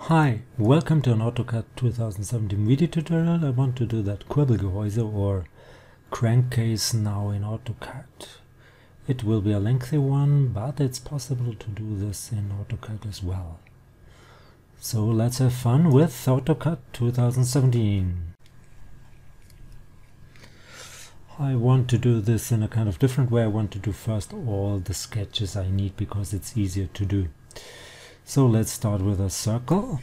Hi, welcome to an AutoCAD 2017 video tutorial. I want to do that Kurbelgehäuse or crankcase now in AutoCAD. It will be a lengthy one, but it's possible to do this in AutoCAD as well. So let's have fun with AutoCAD 2017. I want to do this in a kind of different way. I want to do first all the sketches I need because it's easier to do. So let's start with a circle,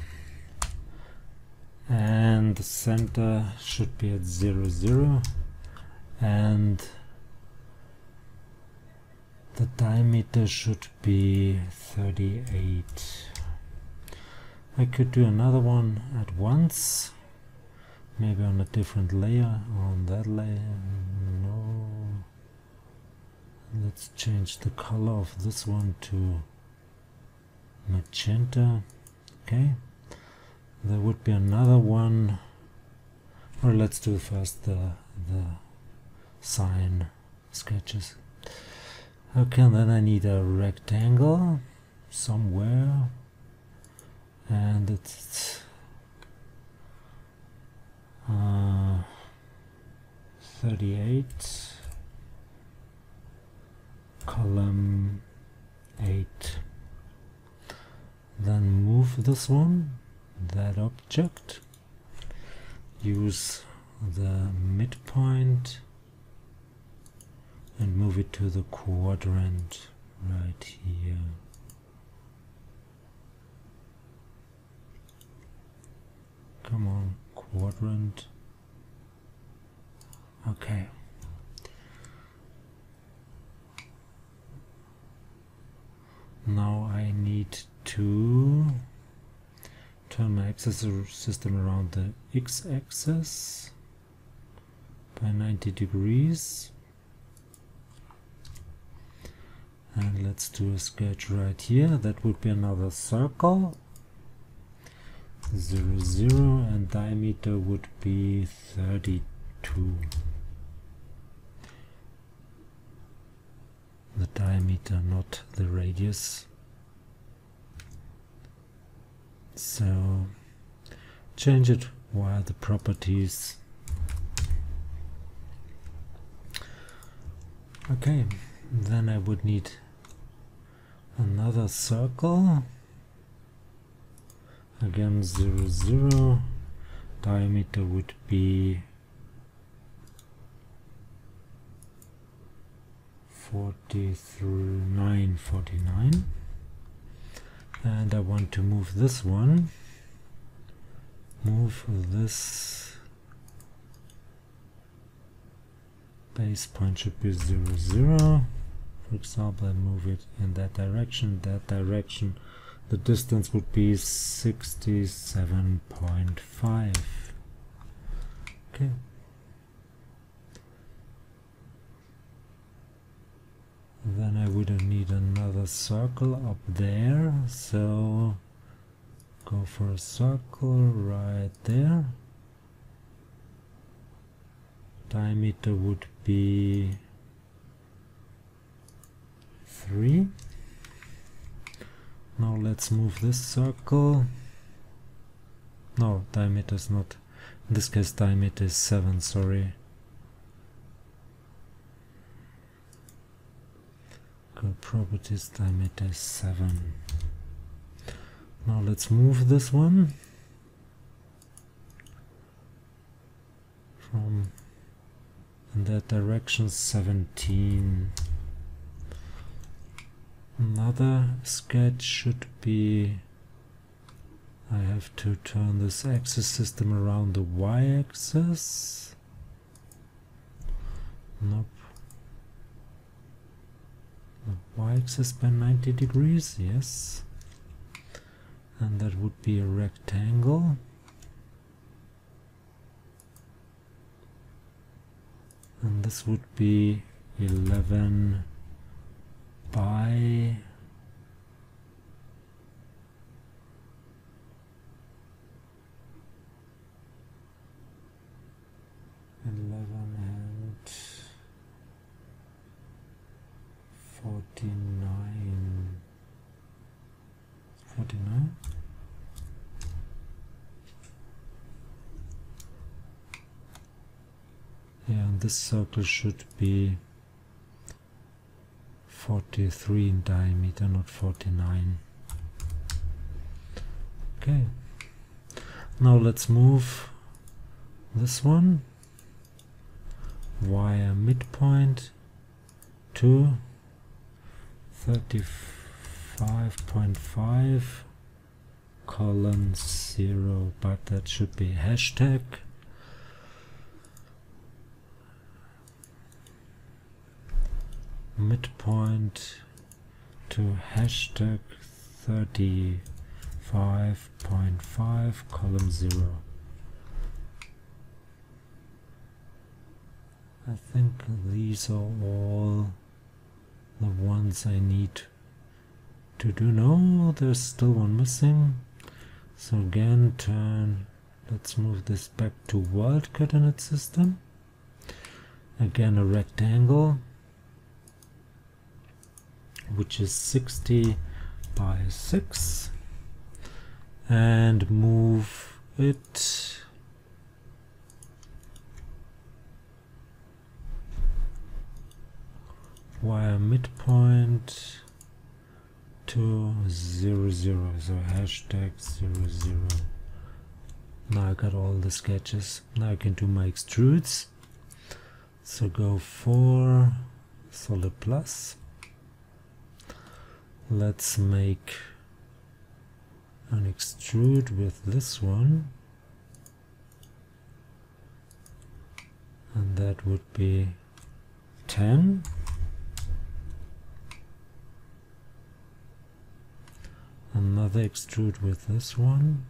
and the center should be at 0, 0, and the diameter should be 38. I could do another one at once, maybe on a different layer, on that layer. No, let's change the color of this one to magenta. Okay, there would be another one, or let's do first the sign sketches. Okay, and then I need a rectangle somewhere, and it's 38, column 8. Then move this one, that object, use the midpoint and move it to the quadrant right here. Come on, quadrant. Okay. Now I need to turn my axis system around the x-axis by 90 degrees, and let's do a sketch right here. That would be another circle, 0, 0, and diameter would be 32. The diameter, not the radius. So change it via the properties. Okay, then I would need another circle, again 0, 0, diameter would be 49, 49. And I want to move this one, move this base point should be 0, 0. For example, I move it in that direction, the distance would be 67.5. Okay. Then I would need another circle up there, so go for a circle right there. Diameter would be 3. Now let's move this circle. No, diameter is not, in this case diameter is 7, sorry. Properties, diameter is 7. Now let's move this one from in that direction, 17. Another sketch should be, I have to turn this axis system around the y-axis. Nope. Y-axis by 90 degrees, yes, and that would be a rectangle, and this would be 11 by 11 and 49. 49. Yeah, and this circle should be 43 in diameter, not 49. Okay, now let's move this one via midpoint to 35.5 colon 0, but that should be hashtag. Midpoint to hashtag 35.5 column 0. I think these are all the ones I need to do. No, there's still one missing. So again, let's move this back to world coordinate system. Again, a rectangle, which is 60 by 6, and move it via midpoint to 0, 0, so hashtag 0, 0. Now I got all the sketches. Now I can do my extrudes. So go for solid plus. Let's make an extrude with this one, and that would be 10. Another extrude with this one.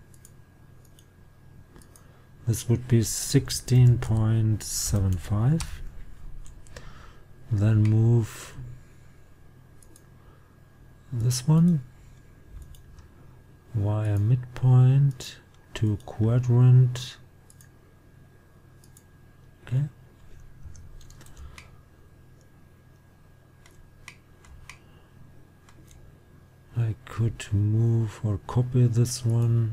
This would be 16.75. Then move this one via midpoint to quadrant. Okay. I could move or copy this one.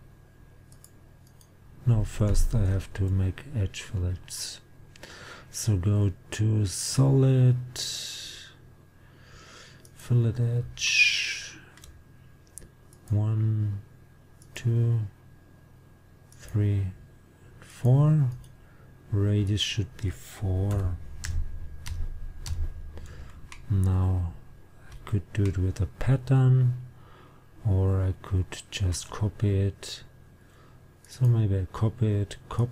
No, first I have to make edge fillets. So go to solid, fillet edge, 1, 2, 3, 4. Radius should be 4. Now I could do it with a pattern, or I could just copy it. So maybe I copy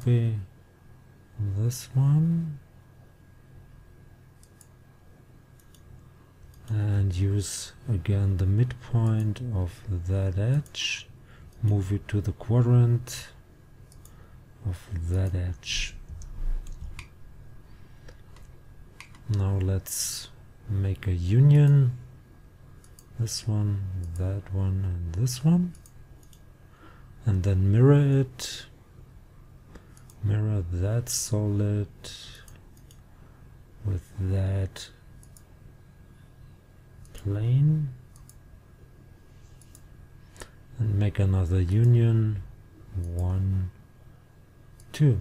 this one, and use again the midpoint of that edge, move it to the quadrant of that edge. Now let's make a union, this one, that one, and this one, and then mirror it, mirror that solid with that plane, and make another union, 1, 2.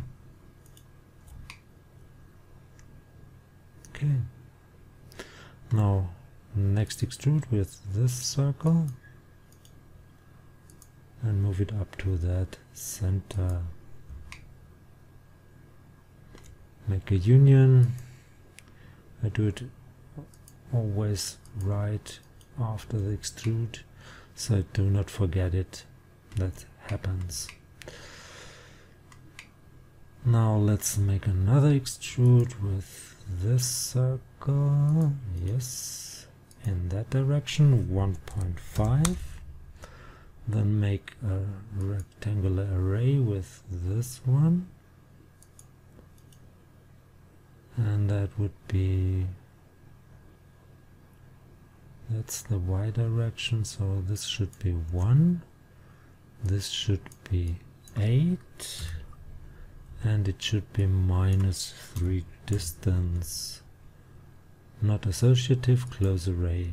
Okay. Now next extrude with this circle and move it up to that center. Make a union. I do it always right after the extrude, so I do not forget it. That happens. Now let's make another extrude with this circle. Yes, in that direction, 1.5. Then make a rectangular array with this one, and that would be, that's the y direction, so this should be 1, this should be 8, and it should be -3 distance. Not associative, close array.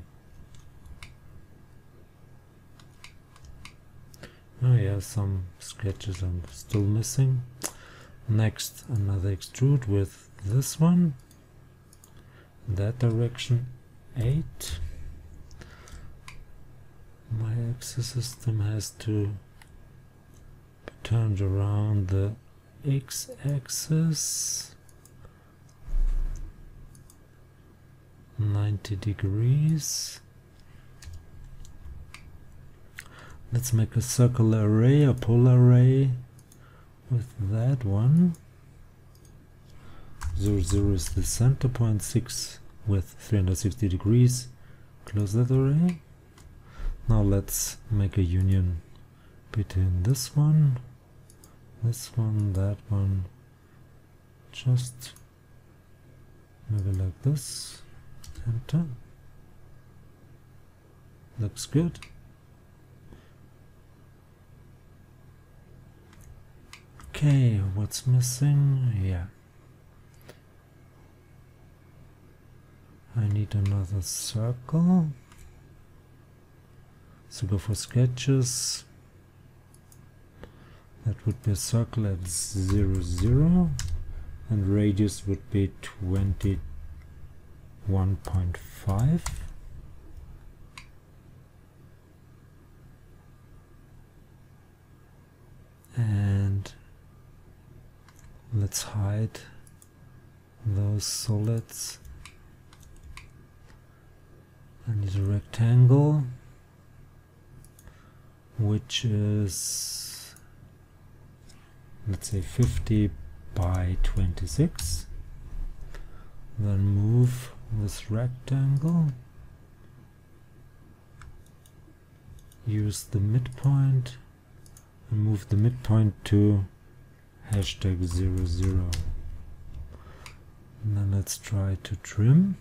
Oh yeah, some sketches I'm still missing. Next, another extrude with this one, that direction 8. My axis system has to be turned around the x-axis 90 degrees. Let's make a circular array, a polar array with that one. 0, 0 is the center point, 6 with 360 degrees. Close that array. Now let's make a union between this one, that one, just maybe like this. Enter. Looks good. Okay, what's missing? Yeah. I need another circle. So go for sketches. That would be a circle at 0, 0, and radius would be 21.5. And let's hide those solids. I need a rectangle, which is, let's say, 50 by 26. Then move this rectangle, use the midpoint, and move the midpoint to hashtag 0, 0. And then let's try to trim.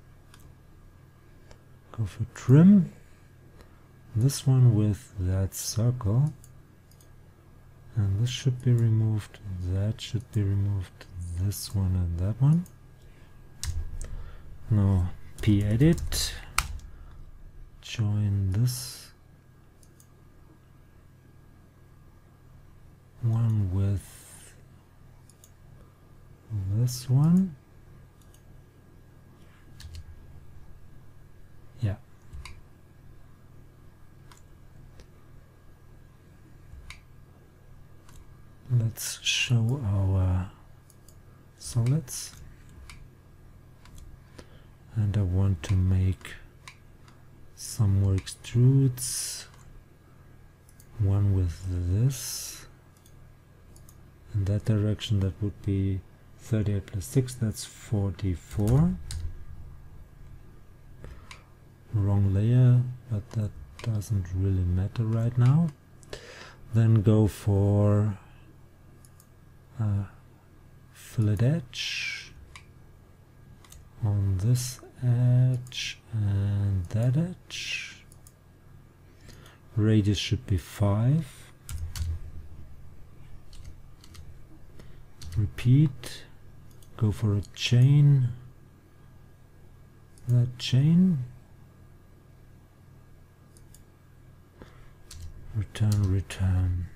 Go for trim. This one with that circle, and this should be removed, that should be removed, this one and that one. Now p-edit, join this one with this one. Yeah. Let's show our solids, and I want to make some more extrudes, one with this in that direction. That would be 38 plus 6, that's 44. Wrong layer, but that doesn't really matter right now. Then go for fillet edge on this edge and that edge. Radius should be 5. Repeat, go for a chain, that chain, return, return.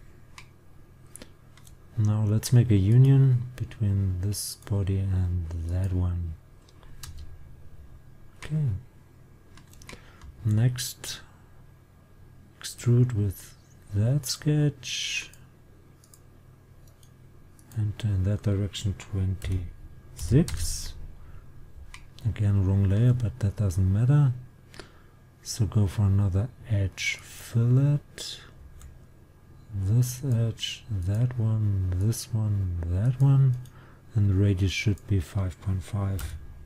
Now let's make a union between this body and that one. Okay. Next, extrude with that sketch. Enter in that direction 26. Again, wrong layer, but that doesn't matter. So go for another edge fillet. This edge, that one, this one, that one, and the radius should be 5.5.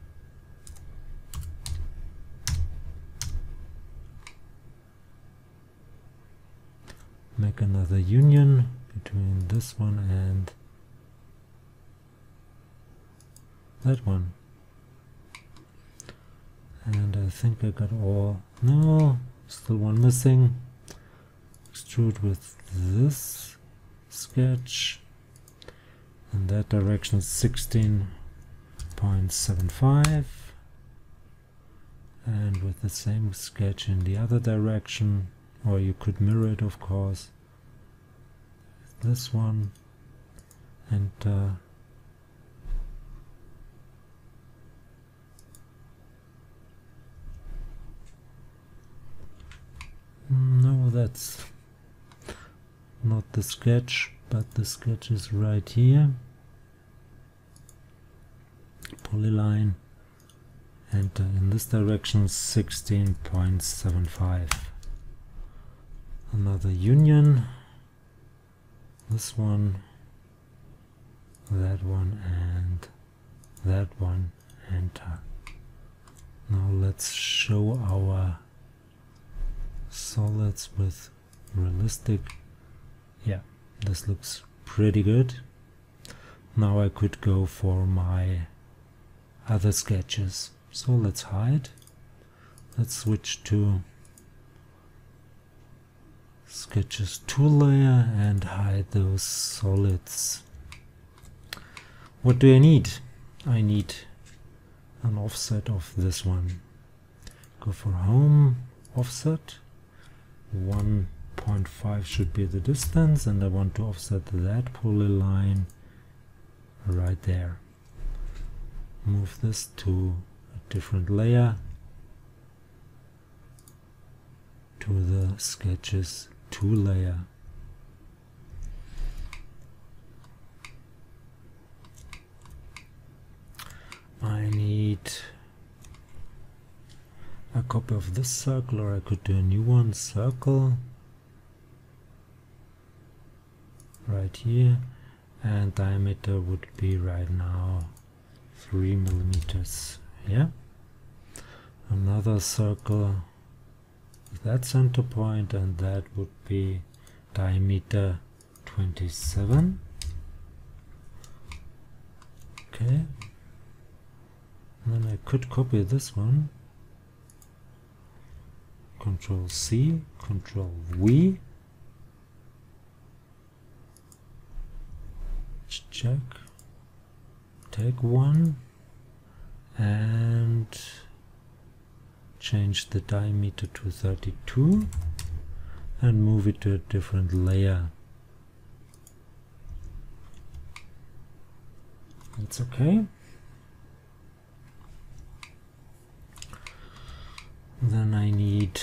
Make another union between this one and that one. And I think I got all. No, still one missing. Extrude with this sketch in that direction 16.75, and with the same sketch in the other direction, or you could mirror it, of course. This one, and that's not the sketch, but the sketch is right here. Polyline, enter in this direction 16.75. Another union, this one, that one, and that one, enter. Now let's show our solids with realistic. Yeah, this looks pretty good. Now I could go for my other sketches. So let's hide. Let's switch to Sketches 2 layer and hide those solids. What do I need? I need an offset of this one. Go for home, offset. 1.5 should be the distance, and I want to offset that polyline right there. Move this to a different layer, to the Sketches 2 layer. I need a copy of this circle, or I could do a new one, circle, right here, and diameter would be right now 3 millimeters. Yeah, another circle with that center point, and that would be diameter 27. Okay, and then I could copy this one, Control C, Control V, check, take one and change the diameter to 32 and move it to a different layer. That's okay. Then I need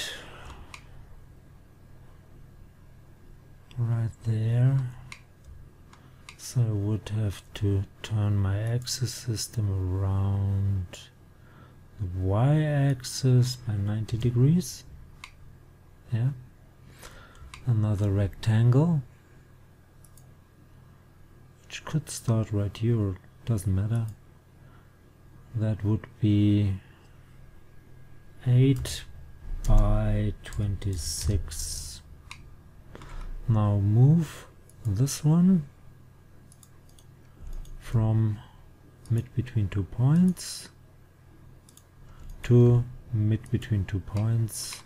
right there, so I would have to turn my axis system around the y-axis by 90 degrees. Yeah, another rectangle, which could start right here, or doesn't matter. That would be 8 by 26. Now move this one from mid between 2 points to mid between 2 points.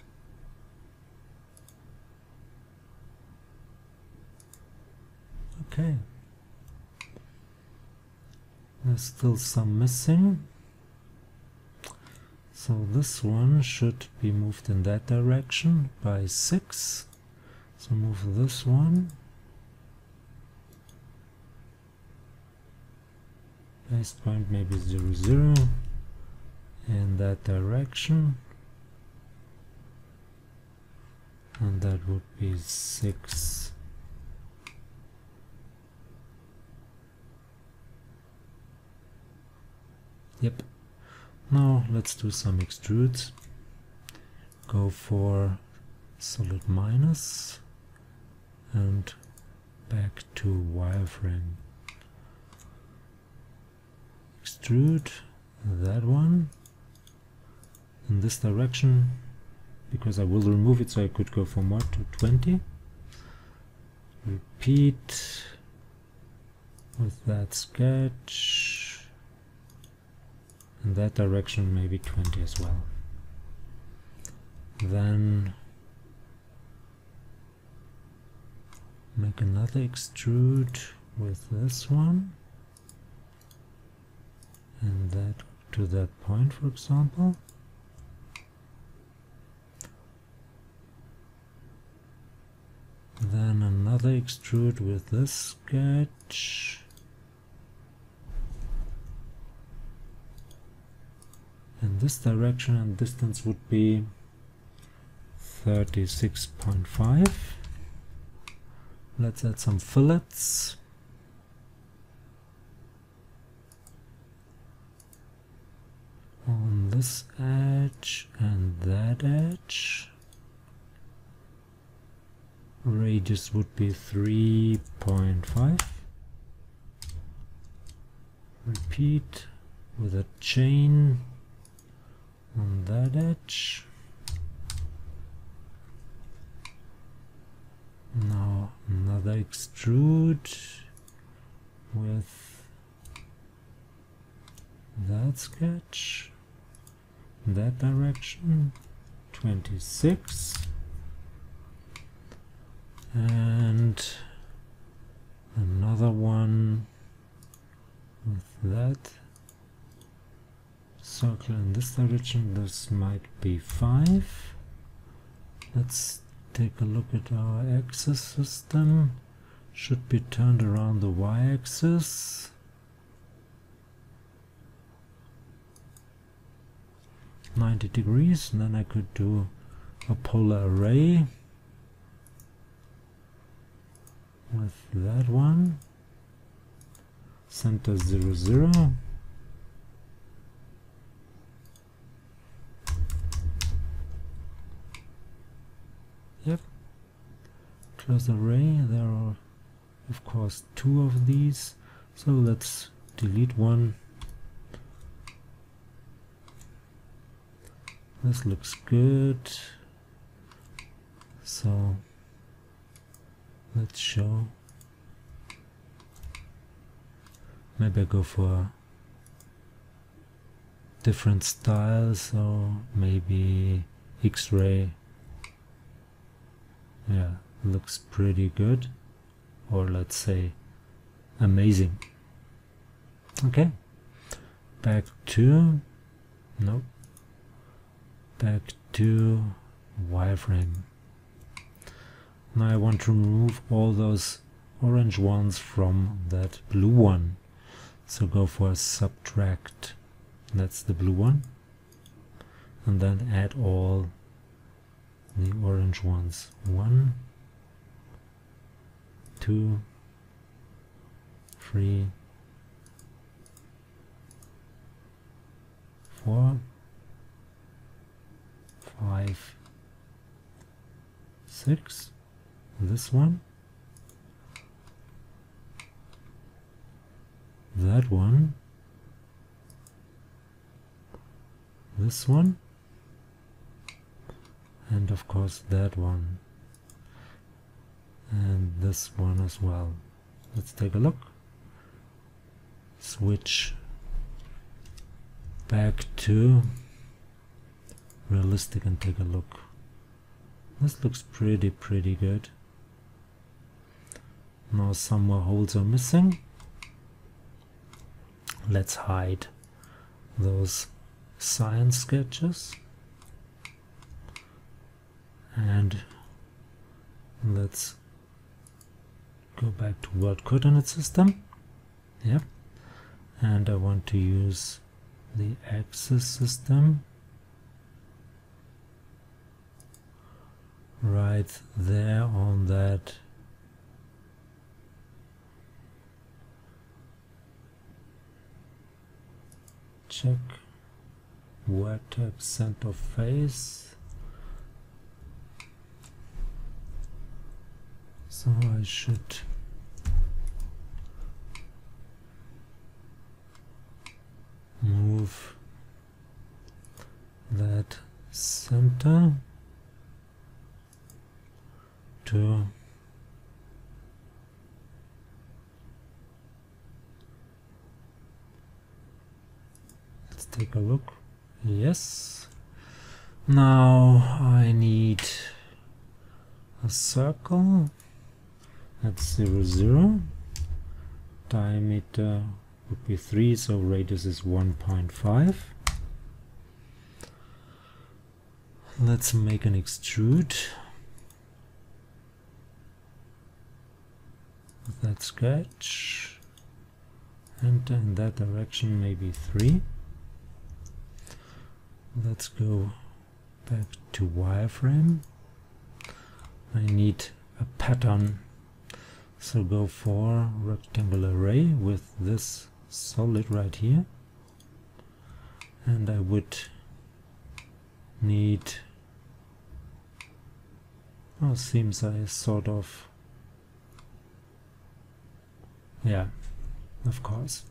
Okay, there's still some missing. So this one should be moved in that direction by 6. So move this one. Base point maybe 0, 0 in that direction. And that would be 6. Yep. Now let's do some extrudes. Go for solid minus and back to wireframe. Extrude that one in this direction, because I will remove it, so I could go from 1 to 20. Repeat with that sketch. In that direction, maybe 20 as well. Then make another extrude with this one, and that to that point, for example. Then another extrude with this sketch. In this direction, and distance would be 36.5. Let's add some fillets. On this edge and that edge. Radius would be 3.5. Repeat with a chain on that edge. Now another extrude with that sketch, that direction, 26, and another one with that circle in this direction. This might be 5. Let's take a look at our axis system. Should be turned around the y-axis. (90 degrees), and then I could do a polar array with that one. Center 0, 0. Yep. Close array. There are of course 2 of these, so let's delete one. This looks good. So let's show. Maybe I go for different styles, so maybe X-ray. Yeah, looks pretty good. Or let's say amazing. Okay, back to, nope, back to wireframe. Now I want to remove all those orange ones from that blue one. So go for subtract, that's the blue one, and then add all the orange ones. 1, 2, 3, 4, 5, 6, this one, that one, this one, and of course that one, and this one as well. Let's take a look. Switch back to realistic and take a look. This looks pretty good. Now some more holes are missing. Let's hide those science sketches and let's go back to world coordinate system. Yep, and I want to use the axis system right there on that check vertex center face. So I should move that center to let's take a look. Yes. Now I need a circle at 0, 0. Diameter would be 3, so radius is 1.5. Let's make an extrude with that sketch, and in that direction maybe 3. Let's go back to wireframe I need a pattern, so go for rectangular array with this solid right here, and I would need seems I sort of, yeah, of course.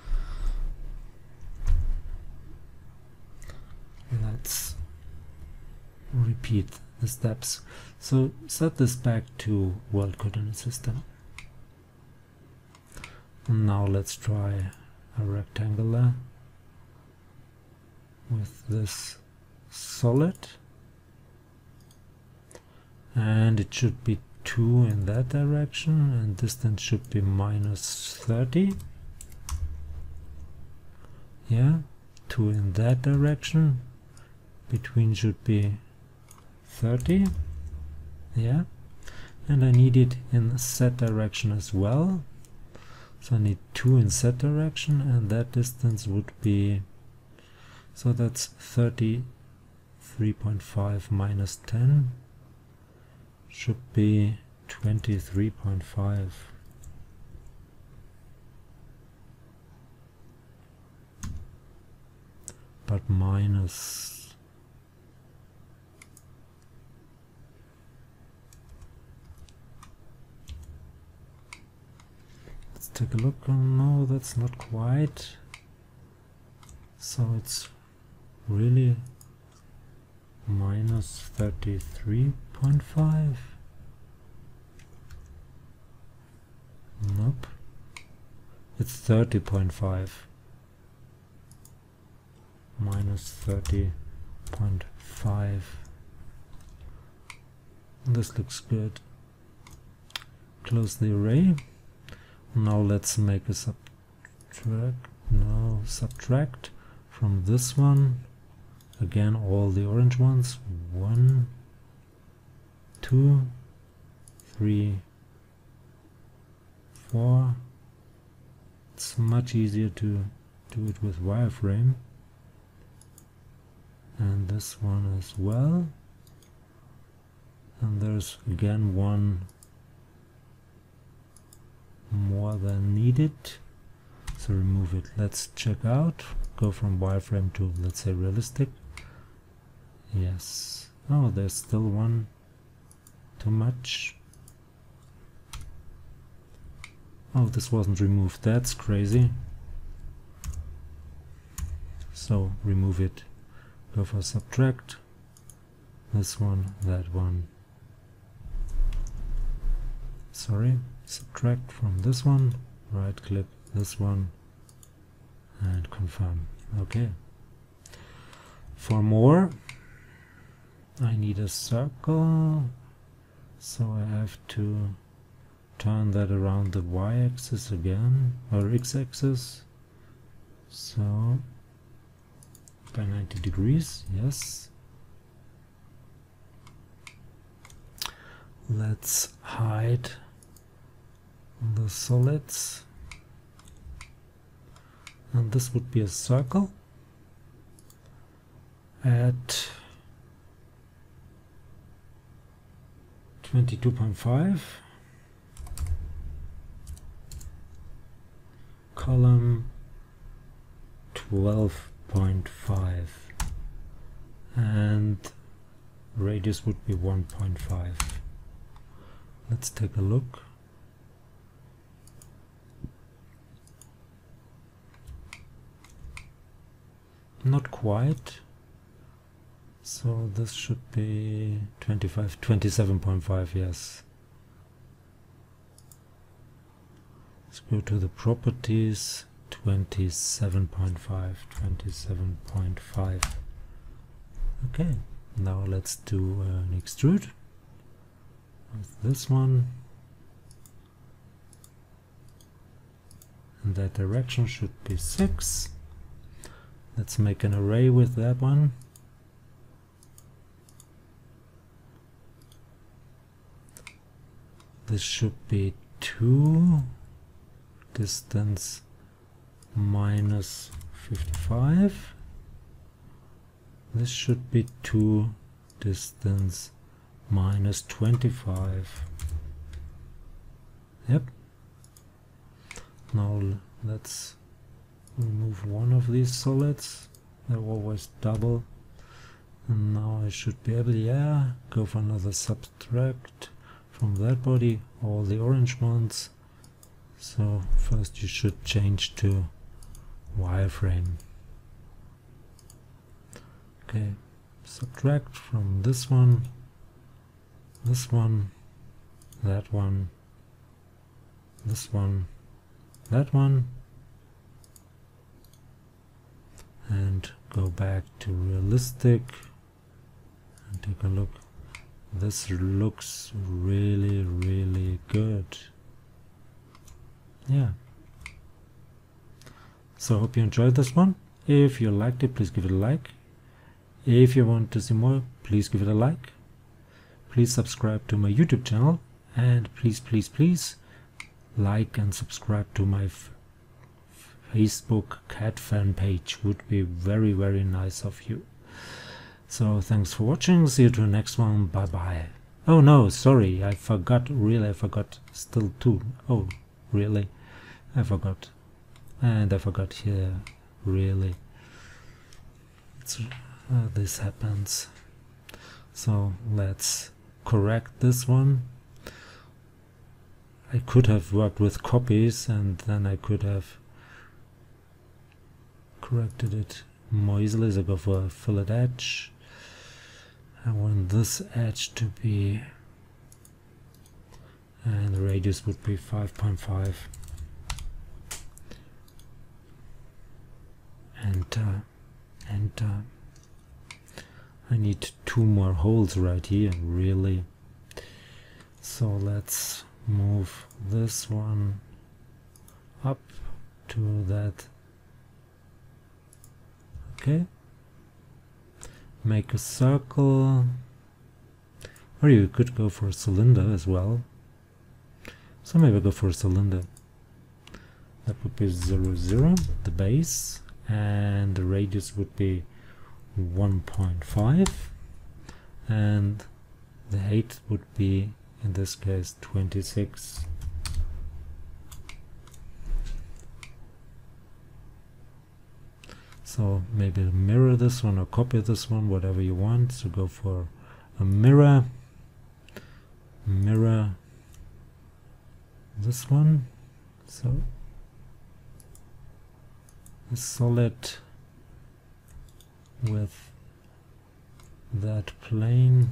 Let's repeat the steps. So set this back to world coordinate system. And now let's try a rectangular with this solid, and it should be 2 in that direction, and distance should be -30. Yeah, 2 in that direction, between should be 30. Yeah, and I need it in Z direction as well, so I need 2 in Z direction, and that distance would be, so that's 33.5 minus 10 should be 23.5. But minus, let's take a look. Oh no, that's not quite. So it's really minus 33.5. Nope, it's 30.5. Minus 30.5. This looks good. Close the array. Now let's make a subtract from this one. Again, all the orange ones. 1, 2, 3, 4. It's much easier to do it with wireframe. And this one as well. And there's again one more than needed, so remove it. Let's check out, go from wireframe to, let's say, realistic. Yes. Oh, there's still one too much. Oh, this wasn't removed. That's crazy. So remove it. Go for subtract. This one, that one. Sorry, subtract from this one, right click this one, and confirm. Okay. For more, I need a circle, so I have to turn that around the y-axis again, or x-axis. So by 90 degrees, yes. Let's hide the solids, and this would be a circle at 22.5, column 12.5, and radius would be 1.5. Let's take a look. Not quite. So this should be 27.5, yes. Let's go to the properties, 27.5. Okay, now let's do an extrude with this one. And that direction should be 6. Let's make an array with that one. This should be 2, distance minus 55. This should be 2, distance minus 25. Yep. Now let's remove one of these solids. They're always double. And now I should be able, yeah, go for another subtract from that body, all the orange ones. So first you should change to wireframe. Okay, subtract from this one, that one, this one, that one, and go back to realistic and take a look. This looks really, really good. Yeah. So I hope you enjoyed this one. If you liked it, please give it a like. If you want to see more, please give it a like. Please subscribe to my YouTube channel, and please, please, please like and subscribe to my Facebook cat fan page. Would be very, very nice of you. So thanks for watching. See you to the next one. Bye bye. Oh no, sorry, I forgot. Really, I forgot. Still two. Oh, really? I forgot. And I forgot here. Really. This happens. So let's correct this one. I could have worked with copies, and then I could have corrected it more easily. So go for a fillet edge. I want this edge to be, and the radius would be 5.5. Enter, enter. I need two more holes right here, really. So let's move this one up to that. Okay. Make a circle, or you could go for a cylinder as well. So maybe go for a cylinder. That would be 0, 0, the base, and the radius would be 1.5, and the height would be, in this case, 26. So maybe mirror this one or copy this one, whatever you want. So go for a mirror, mirror this one. So a solid with that plane.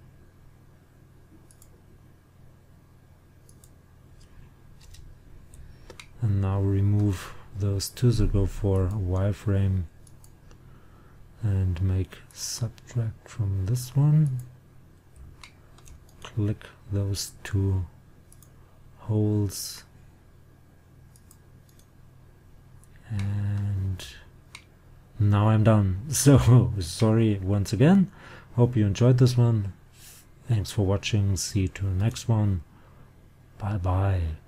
And now remove those two, so go for a wireframe and make subtract from this one. Click those two holes, and now I'm done. So sorry once again. Hope you enjoyed this one. Thanks for watching. See you to the next one. Bye bye.